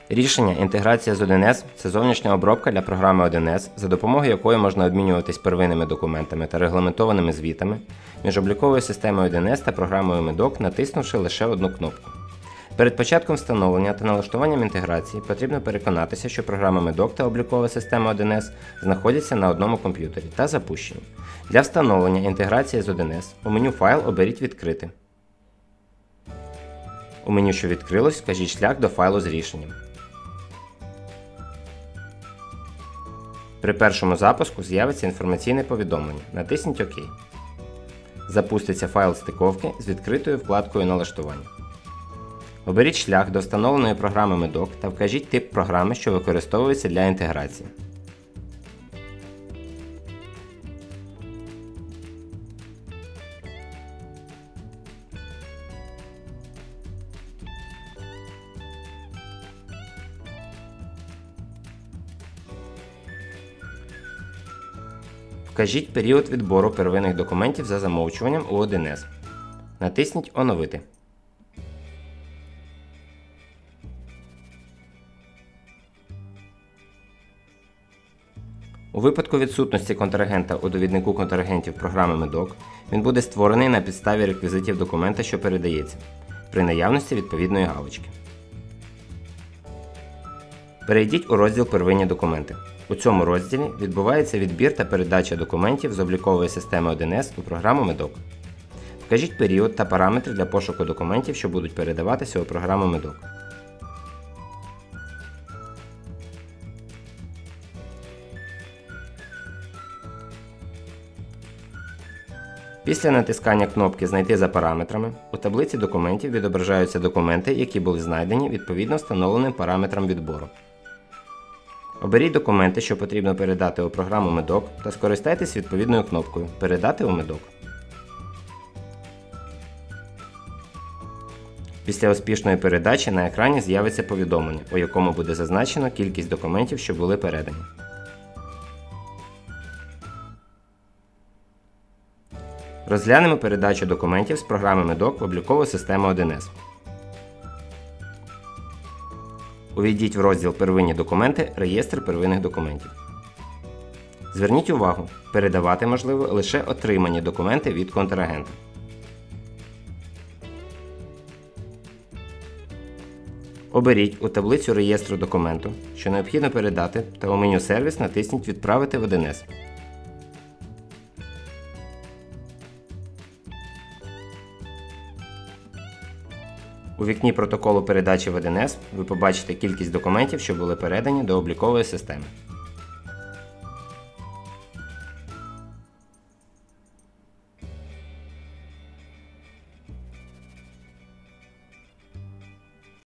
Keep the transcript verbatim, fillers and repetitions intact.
Рішення інтеграція з один ес – це зовнішня обробка для програми один ес, за допомогою якої можна обмінюватись первинними документами та регламентованими звітами між обліковою системою один ес та програмою медок, натиснувши лише одну кнопку. Перед початком встановлення та налаштуванням інтеграції потрібно переконатися, що програма медок та облікова система один ес знаходяться на одному комп'ютері та запущені. Для встановлення інтеграції з один ес у меню «Файл» оберіть «Відкрити». У меню, що відкрилось, вкажіть шлях до файлу з рішенням. При першому запуску з'явиться інформаційне повідомлення. Натисніть «Ок». Запуститься файл стиковки з відкритою вкладкою «Налаштування». Оберіть шлях до встановленої програми медок та вкажіть тип програми, що використовується для інтеграції. Вкажіть період відбору первинних документів за замовчуванням у один ес. Натисніть «Оновити». У випадку відсутності контрагента у довіднику контрагентів програми медок, він буде створений на підставі реквізитів документа, що передається, при наявності відповідної галочки. Перейдіть у розділ «Первинні документи». У цьому розділі відбувається відбір та передача документів з облікової системи один ес у програму медок. Вкажіть період та параметри для пошуку документів, що будуть передаватися у програму медок. Після натискання кнопки «Знайти за параметрами» у таблиці документів відображаються документи, які були знайдені відповідно встановленим параметрам відбору. Оберіть документи, що потрібно передати у програму медок, та скористайтесь відповідною кнопкою «Передати у медок». Після успішної передачі на екрані з'явиться повідомлення, у якому буде зазначено кількість документів, що були передані. Розглянемо передачу документів з програми медок в облікову систему один ес. Увійдіть в розділ «Первинні документи. Реєстр первинних документів». Зверніть увагу, передавати можливо лише отримані документи від контрагента. Оберіть у таблицю реєстру документу, що необхідно передати, та у меню «Сервіс» натисніть «Відправити в один ес». У вікні протоколу передачі в один ес ви побачите кількість документів, що були передані до облікової системи.